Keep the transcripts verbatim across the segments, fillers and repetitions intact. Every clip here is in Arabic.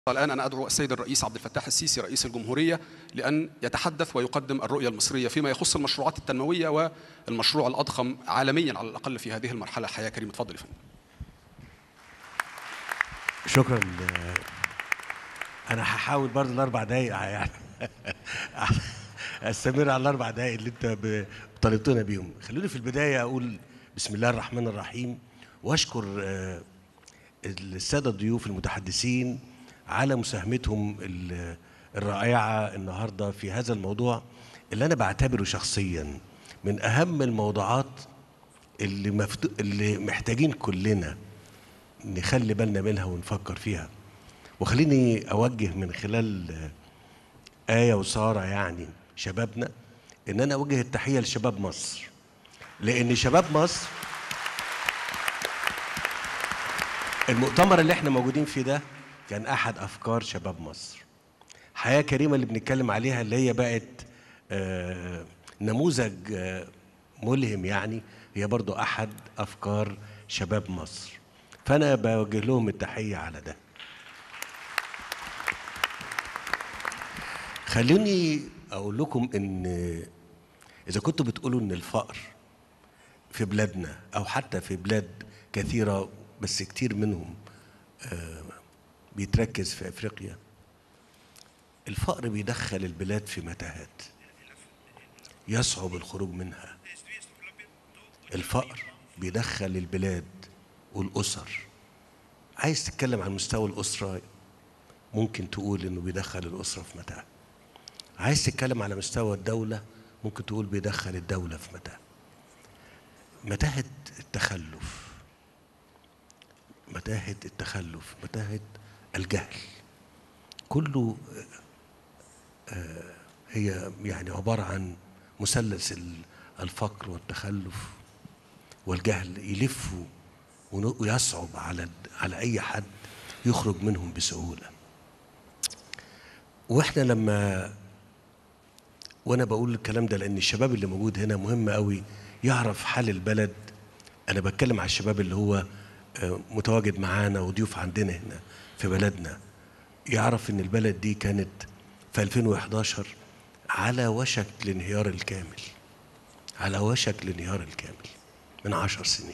الآن أنا أدعو السيد الرئيس عبد الفتاح السيسي رئيس الجمهورية لأن يتحدث ويقدم الرؤية المصرية فيما يخص المشروعات التنموية والمشروع الأضخم عالميا على الأقل في هذه المرحلة. حياة كريمة. تفضل يا فندم. شكرا. أنا هحاول برضه الأربع دقايق يعني أستمر على الأربع دقايق اللي أنت طالبتنا بيهم. خلوني في البداية أقول بسم الله الرحمن الرحيم وأشكر السادة الضيوف المتحدثين على مساهمتهم الرائعة النهاردة في هذا الموضوع اللي أنا بعتبره شخصيا من أهم الموضوعات اللي, مفتو... اللي محتاجين كلنا نخلي بالنا منها ونفكر فيها. وخليني أوجه من خلال آية وسارة يعني شبابنا إن أنا أوجه التحية لشباب مصر، لأن شباب مصر المؤتمر اللي احنا موجودين فيه ده كان أحد أفكار شباب مصر. حياة كريمة اللي بنتكلم عليها اللي هي بقت آه نموذج آه ملهم يعني، هي برضو أحد أفكار شباب مصر. فأنا بوجه لهم التحية على ده. خلوني أقول لكم إن إذا كنتوا بتقولوا إن الفقر في بلادنا أو حتى في بلاد كثيرة بس كتير منهم آه بيتركز في أفريقيا، الفقر بيدخل البلاد في متاهات يصعب الخروج منها. الفقر بيدخل البلاد والأسر. عايز تتكلم عن مستوى الأسرة ممكن تقول إنه بيدخل الأسرة في متاهة. عايز تتكلم على مستوى الدولة ممكن تقول بيدخل الدولة في متاهة. متاهة التخلف، متاهة التخلف، متاهة الجهل، كله هي يعني عبارة عن مثلث الفقر والتخلف والجهل يلفوا ويصعب على على أي حد يخرج منهم بسهولة. وإحنا لما وأنا بقول الكلام ده لأن الشباب اللي موجود هنا مهم قوي يعرف حال البلد. أنا بتكلم على الشباب اللي هو متواجد معانا وضيوف عندنا هنا في بلدنا، يعرف إن البلد دي كانت في ألفين وإحداشر على وشك الانهيار الكامل، على وشك الانهيار الكامل من عشر سنين.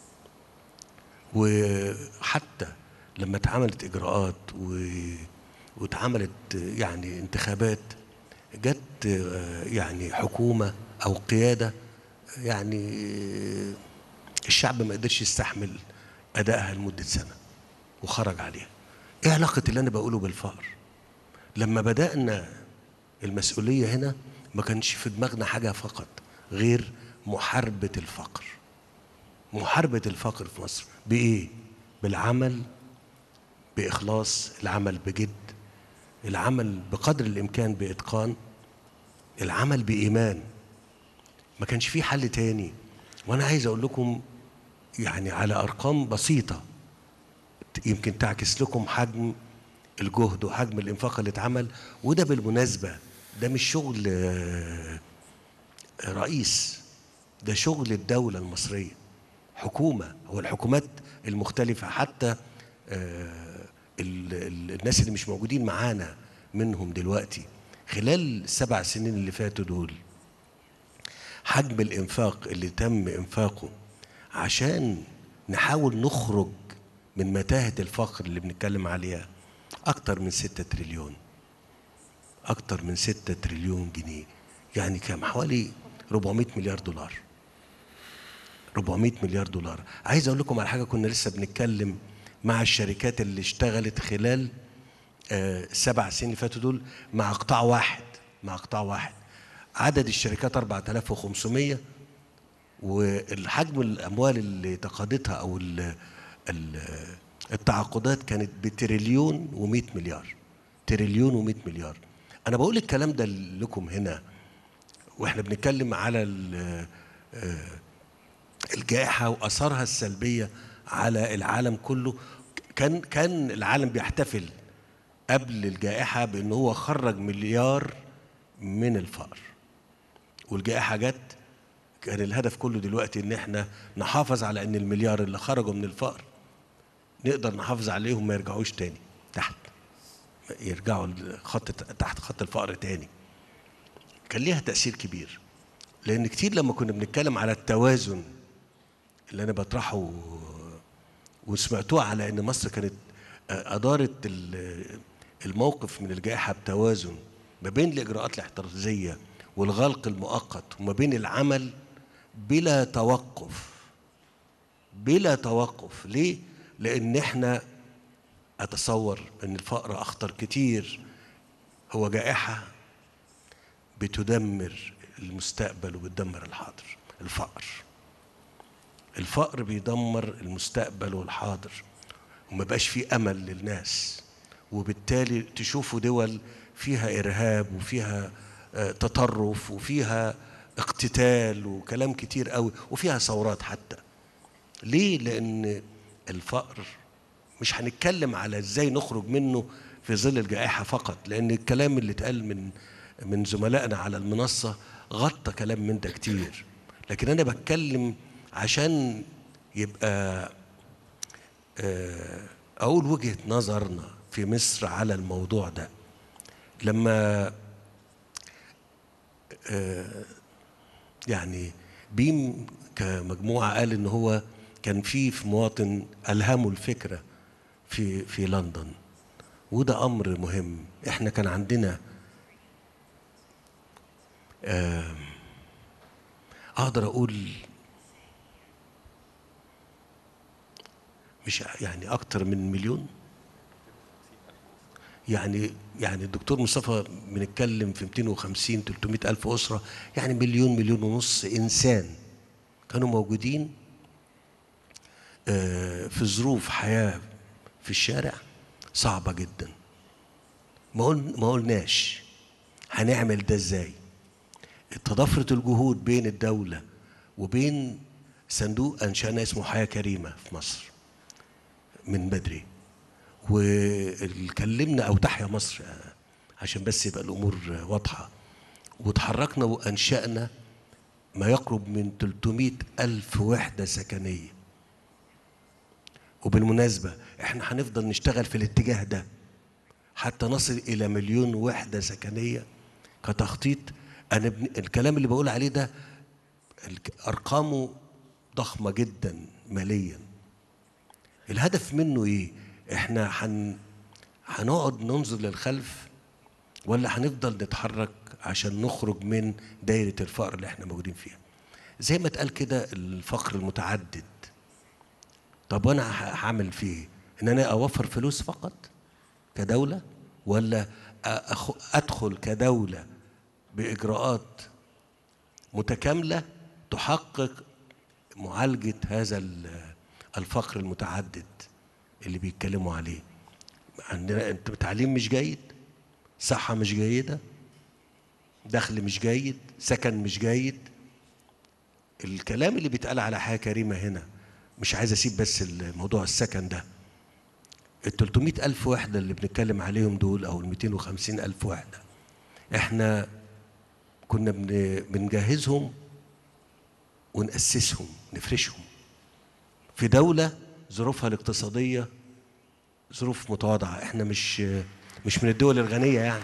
وحتى لما اتعملت إجراءات واتعملت يعني انتخابات جت يعني حكومة أو قيادة يعني الشعب ما قدرش يستحمل أدائها لمدة سنة وخرج عليها. إيه علاقة اللي أنا بقوله بالفقر؟ لما بدأنا المسؤولية هنا ما كانش في دماغنا حاجة فقط غير محاربة الفقر. محاربة الفقر في مصر بإيه؟ بالعمل بإخلاص، العمل بجد، العمل بقدر الإمكان بإتقان، العمل بإيمان. ما كانش فيه حل تاني. وأنا عايز أقول لكم يعني على أرقام بسيطة يمكن تعكس لكم حجم الجهد وحجم الإنفاق اللي اتعمل. وده بالمناسبة ده مش شغل رئيس، ده شغل الدولة المصرية، حكومة. هو الحكومات المختلفة حتى الناس اللي مش موجودين معانا منهم دلوقتي خلال السبع سنين اللي فاتوا دول حجم الإنفاق اللي تم إنفاقه عشان نحاول نخرج من متاهة الفقر اللي بنتكلم عليها أكتر من ستة تريليون، أكتر من ستة تريليون جنيه. يعني كام؟ حوالي أربعمائة مليار دولار. أربعمائة مليار دولار. عايز أقول لكم على حاجة كنا لسه بنتكلم مع الشركات اللي اشتغلت خلال آه السبع سنين اللي فاتوا دول مع قطاع واحد، مع قطاع واحد عدد الشركات أربعة آلاف وخمسمائة، والحجم الأموال اللي تقاضتها أو ال ال التعاقدات كانت بتريليون ومئة مليار. تريليون ومئة مليار. أنا بقول الكلام ده لكم هنا وإحنا بنتكلم على الجائحة وأثارها السلبية على العالم كله. كان كان العالم بيحتفل قبل الجائحة بأنه هو خرج مليار من الفقر، والجائحة جت كان الهدف كله دلوقتي إن إحنا نحافظ على إن المليار اللي خرجوا من الفقر نقدر نحافظ عليهم ما يرجعوش تاني تحت. يرجعوا خط تحت خط الفقر تاني. كان ليها تأثير كبير، لأن كتير لما كنا بنتكلم على التوازن اللي أنا بطرحه وسمعتوه على إن مصر كانت أدارت الموقف من الجائحة بتوازن ما بين الإجراءات الاحترازية والغلق المؤقت وما بين العمل بلا توقف بلا توقف. ليه؟ لأن احنا أتصور أن الفقر أخطر كتير، هو جائحة بتدمر المستقبل وبتدمر الحاضر. الفقر الفقر بيدمر المستقبل والحاضر، وما بقاش فيه أمل للناس، وبالتالي تشوفوا دول فيها إرهاب وفيها تطرف وفيها اقتتال وكلام كتير قوي وفيها ثورات حتى. ليه؟ لأن الفقر مش هنتكلم على ازاي نخرج منه في ظل الجائحة فقط، لأن الكلام اللي اتقال من من زملائنا على المنصة غطى كلام من ده كتير، لكن أنا بتكلم عشان يبقى أقول وجهة نظرنا في مصر على الموضوع ده. لما يعني بيم كمجموعة قال إن هو كان في في مواطن ألهمه الفكرة في في لندن، وده أمر مهم. إحنا كان عندنا أقدر أقول مش يعني أكتر من مليون، يعني يعني الدكتور مصطفى بنتكلم في مئتين وخمسين ثلاثمئة ألف أسرة، يعني مليون مليون ونص إنسان كانوا موجودين في ظروف حياة في الشارع صعبة جدا. ما قل ما قلناش هنعمل ده ازاي. تضافرت الجهود بين الدولة وبين صندوق أنشأنا اسمه حياة كريمة في مصر من بدري، وكلمنا أو تحيا مصر عشان بس يبقى الأمور واضحة، وتحركنا وأنشأنا ما يقرب من ثلاثمئة ألف وحدة سكنية. وبالمناسبة احنا هنفضل نشتغل في الاتجاه ده حتى نصل إلى مليون وحدة سكنية كتخطيط. أنا بن... الكلام اللي بقول عليه ده أرقامه ضخمة جدا ماليا. الهدف منه إيه؟ إحنا هن... هنقعد ننظر للخلف ولا هنفضل نتحرك عشان نخرج من دايرة الفقر اللي احنا موجودين فيها؟ زي ما اتقال كده الفقر المتعدد. طب وانا هعمل فيه ايه؟ ان انا اوفر فلوس فقط كدولة، ولا ادخل كدولة باجراءات متكاملة تحقق معالجة هذا الفقر المتعدد اللي بيتكلموا عليه؟ عندنا تعليم مش جيد، صحة مش جيدة، دخل مش جيد، سكن مش جيد. الكلام اللي بيتقال على حياة كريمة هنا، مش عايز اسيب بس الموضوع السكن ده، ال ثلاثمئة ألف وحدة اللي بنتكلم عليهم دول أو ال مئتين وخمسين ألف وحدة، احنا كنا بنجهزهم ونأسسهم نفرشهم في دولة ظروفها الاقتصادية ظروف متواضعة. احنا مش مش من الدول الغنية، يعني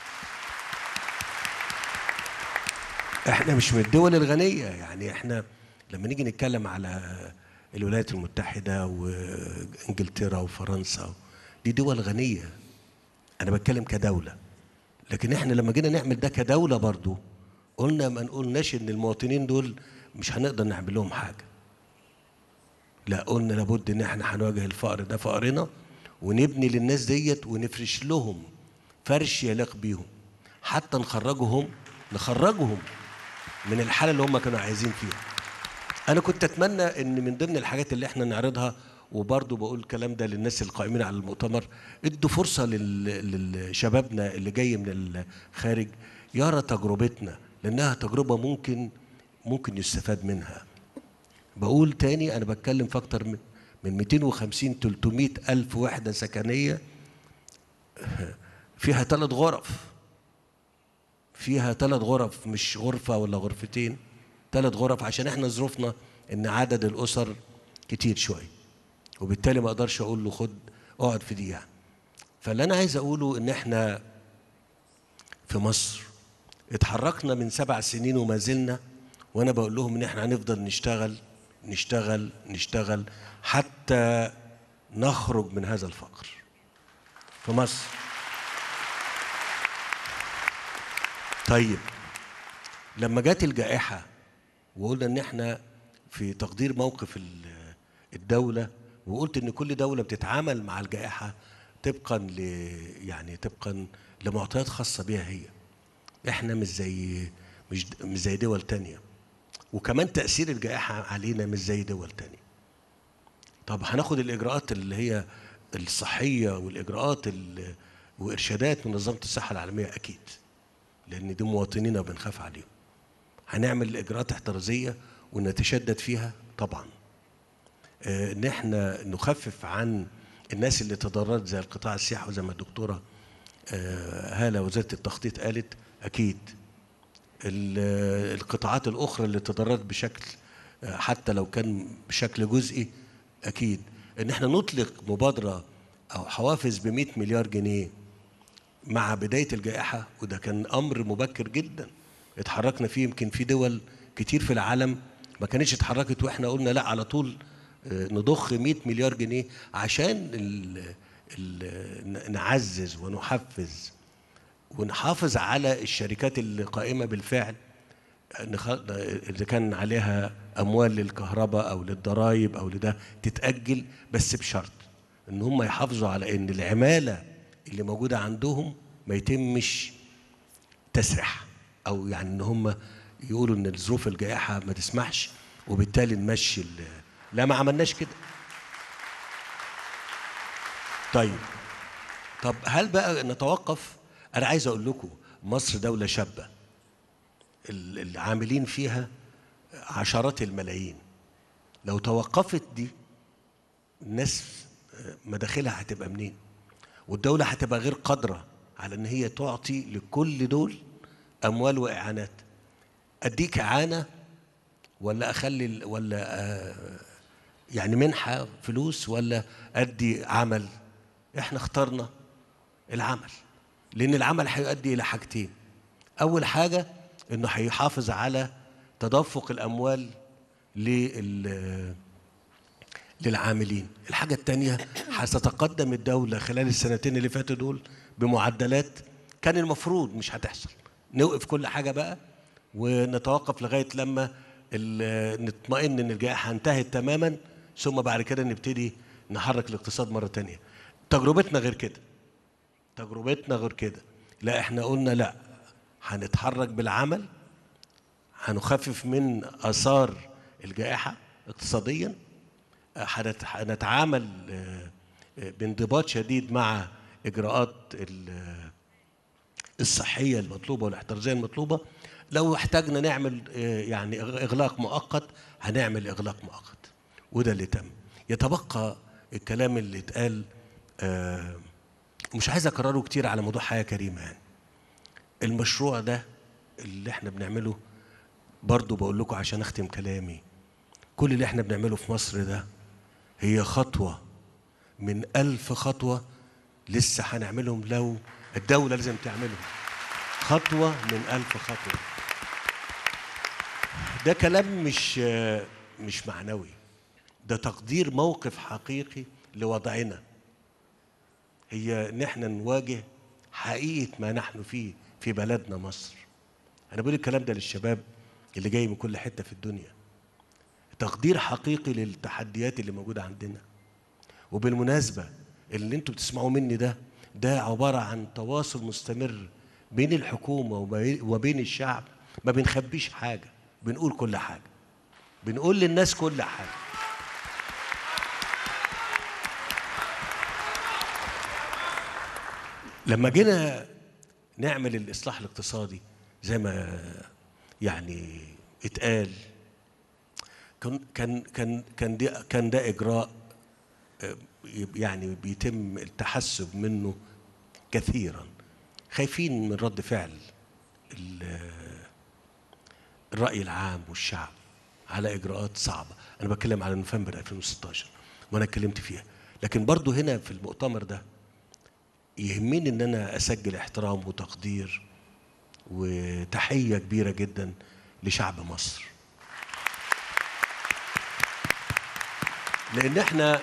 احنا مش من الدول الغنية. يعني احنا لما نيجي نتكلم على الولايات المتحدة وانجلترا وفرنسا، دي دول غنية، انا بتكلم كدولة. لكن احنا لما جينا نعمل ده كدولة برضو قلنا ما نقولناش ان المواطنين دول مش هنقدر نعمل لهم حاجة، لا، قلنا لابد ان احنا هنواجه الفقر ده فقرنا، ونبني للناس ديت ونفرش لهم فرش يليق بيهم، حتى نخرجهم نخرجهم من الحالة اللي هم كانوا عايزين فيها. أنا كنت أتمنى إن من ضمن الحاجات اللي إحنا نعرضها، وبرضه بقول الكلام ده للناس القائمين على المؤتمر، ادوا فرصة لشبابنا اللي جاي من الخارج يرى تجربتنا، لأنها تجربة ممكن ممكن يستفاد منها. بقول تاني، أنا بتكلم في أكتر من من مئتين وخمسين ثلاثمئة ألف وحدة سكنية فيها ثلاث غرف، فيها ثلاث غرف، مش غرفة ولا غرفتين، ثلاث غرف، عشان احنا ظروفنا ان عدد الاسر كتير شويه، وبالتالي ما اقدرش اقول له خد اقعد في دي يعني. فاللي انا عايز اقوله ان احنا في مصر اتحركنا من سبع سنين وما زلنا، وانا بقول لهم ان احنا هنفضل نشتغل نشتغل نشتغل حتى نخرج من هذا الفقر في مصر. طيب لما جت الجائحة وقلنا ان احنا في تقدير موقف الدولة، وقلت ان كل دولة بتتعامل مع الجائحة طبقا ل يعني طبقا لمعطيات خاصة بها هي. احنا مش زي مش مش زي دول تانية، وكمان تأثير الجائحة علينا مش زي دول تانية. طب هناخد الإجراءات اللي هي الصحية والإجراءات وإرشادات منظمة الصحة العالمية أكيد، لأن دي مواطنينا وبنخاف عليهم. هنعمل إجراءات احترازية ونتشدد فيها طبعا. آه إن احنا نخفف عن الناس اللي تضررت زي القطاع السياحي، وزي ما الدكتورة آه هالة وزارة التخطيط قالت أكيد. القطاعات الأخرى اللي تضررت بشكل آه حتى لو كان بشكل جزئي أكيد. إن احنا نطلق مبادرة أو حوافز بمئة مليار جنيه مع بداية الجائحة، وده كان أمر مبكر جدا اتحركنا فيه. يمكن في دول كتير في العالم ما كانتش اتحركت، واحنا قلنا لا على طول نضخ مئة مليار جنيه عشان ال ال نعزز ونحفز ونحافظ على الشركات اللي قائمة بالفعل، إذا كان عليها أموال للكهرباء أو للضرائب أو لده تتأجل، بس بشرط إن هم يحافظوا على إن العمالة اللي موجودة عندهم ما يتمش تسرح، أو يعني إن هم يقولوا إن الظروف الجائحة ما تسمحش وبالتالي نمشي. لا، ما عملناش كده. طيب طب هل بقى نتوقف؟ أنا عايز أقول لكم مصر دولة شابة العاملين فيها عشرات الملايين. لو توقفت دي الناس مداخلها هتبقى منين؟ والدولة هتبقى غير قادرة على ان هي تعطي لكل دول اموال واعانات. اديك اعانة ولا اخلي ولا يعني منحة فلوس ولا ادي عمل؟ احنا اخترنا العمل، لان العمل هيؤدي الى حاجتين. اول حاجة انه هيحافظ على تدفق الاموال لل للعاملين. الحاجة الثانية، هتتقدم الدولة خلال السنتين اللي فاتوا دول بمعدلات كان المفروض مش هتحصل. نوقف كل حاجة بقى ونتوقف لغاية لما نطمئن ان الجائحة انتهت تماما، ثم بعد كده نبتدي نحرك الاقتصاد مرة تانية. تجربتنا غير كده، تجربتنا غير كده. لا، احنا قلنا لا، هنتحرك بالعمل، هنخفف من آثار الجائحة اقتصاديا، هنتعامل بانضباط شديد مع إجراءات الصحية المطلوبة والاحترازية المطلوبة. لو احتاجنا نعمل يعني إغلاق مؤقت هنعمل إغلاق مؤقت، وده اللي تم. يتبقى الكلام اللي اتقال، مش عايز أكرره كتير على موضوع حياة كريمة. يعني المشروع ده اللي احنا بنعمله، برضو بقول لكم عشان أختم كلامي، كل اللي احنا بنعمله في مصر ده هي خطوة من ألف خطوة لسه هنعملهم لو الدولة لازم تعملهم. خطوة من ألف خطوة. ده كلام مش مش معنوي، ده تقدير موقف حقيقي لوضعنا. هي إن احنا نواجه حقيقة ما نحن فيه في بلدنا مصر. أنا بقول الكلام ده للشباب اللي جاي من كل حتة في الدنيا. تقدير حقيقي للتحديات اللي موجودة عندنا. وبالمناسبة اللي انتوا بتسمعوا مني ده ده عبارة عن تواصل مستمر بين الحكومة وبين الشعب. ما بنخبيش حاجة، بنقول كل حاجة، بنقول للناس كل حاجة. لما جينا نعمل الإصلاح الاقتصادي زي ما يعني اتقال، كان كان كان كان ده كان ده إجراء يعني بيتم التحسب منه كثيرا. خايفين من رد فعل الرأي العام والشعب على إجراءات صعبة. أنا بتكلم على نوفمبر ألفين وستاشر وأنا اتكلمت فيها. لكن برضو هنا في المؤتمر ده يهمني ان انا اسجل احترام وتقدير وتحية كبيرة جدا لشعب مصر، لان احنا،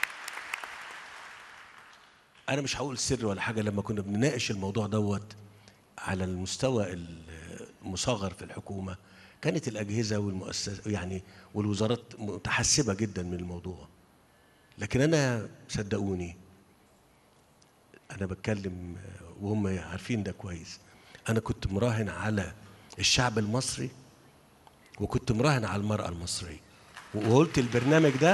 انا مش هقول سر ولا حاجة، لما كنا بنناقش الموضوع دوت على المستوى المصغر في الحكومة كانت الأجهزة والمؤسسات يعني والوزارات متحسبة جدا من الموضوع، لكن أنا صدقوني أنا بتكلم وهم عارفين ده كويس، أنا كنت مراهن على الشعب المصري وكنت مراهن على المرأة المصرية، وقلت البرنامج ده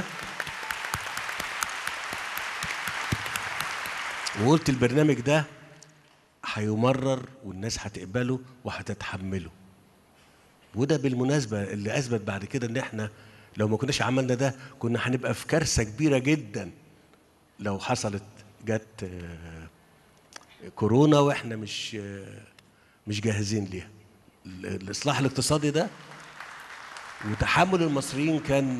وقلت البرنامج ده هيمرر والناس هتقبله وهتتحمله. وده بالمناسبة اللي أثبت بعد كده إن إحنا لو ما كناش عملنا ده كنا هنبقى في كارثة كبيرة جدا لو حصلت جت كورونا وإحنا مش مش جاهزين ليها. الإصلاح الاقتصادي ده وتحمل المصريين كان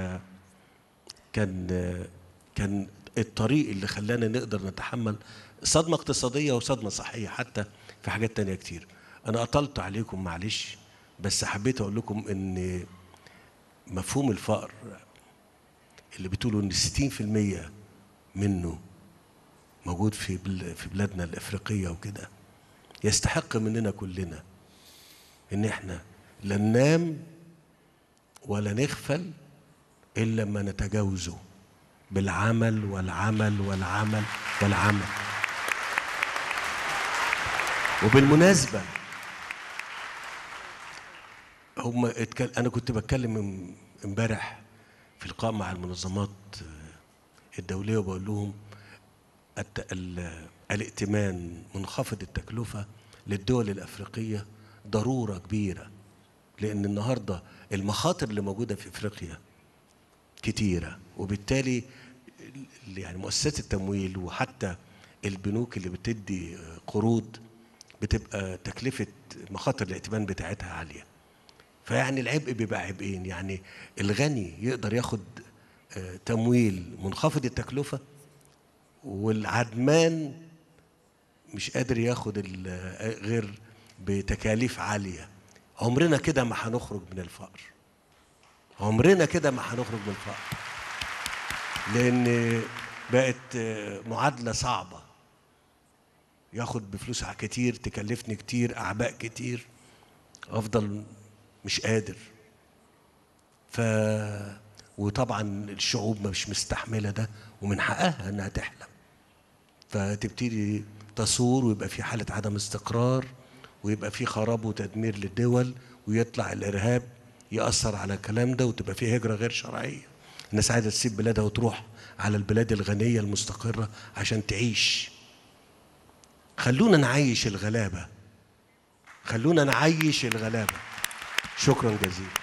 كان كان الطريق اللي خلانا نقدر نتحمل صدمة اقتصادية وصدمة صحية حتى في حاجات تانية كتير. أنا أطلت عليكم معلش، بس حبيت أقول لكم إن مفهوم الفقر اللي بتقولوا إن ستين في المية منه موجود في في بلادنا الإفريقية وكده، يستحق مننا كلنا إن إحنا لا ننام ولا نغفل إلا لما نتجاوزه بالعمل والعمل والعمل والعمل. وبالمناسبة هم اتكلم، أنا كنت بتكلم امبارح في لقاء مع المنظمات الدولية وبقول لهم الائتمان منخفض التكلفة للدول الأفريقية ضرورة كبيرة، لأن النهاردة المخاطر اللي موجودة في أفريقيا كتيرة، وبالتالي يعني مؤسسات التمويل وحتى البنوك اللي بتدي قروض بتبقى تكلفة مخاطر الائتمان بتاعتها عالية. فيعني العبء بيبقى عبئين، يعني الغني يقدر ياخد تمويل منخفض التكلفة والعدمان مش قادر ياخد غير بتكاليف عالية. عمرنا كده ما هنخرج من الفقر، عمرنا كده ما هنخرج من الفقر، لأن بقت معادلة صعبة، ياخد بفلوس كتير تكلفني كتير أعباء كتير أفضل مش قادر. ف وطبعا الشعوب مش مستحملة ده ومن حقها أنها تحلم، فتبتدي تصور ويبقى في حالة عدم استقرار ويبقى في خراب وتدمير للدول ويطلع الإرهاب يأثر على الكلام ده وتبقى في هجرة غير شرعية. الناس عايزة تسيب بلادها وتروح على البلاد الغنية المستقرة عشان تعيش. خلونا نعيش الغلابة، خلونا نعيش الغلابة. شكرا جزيلا.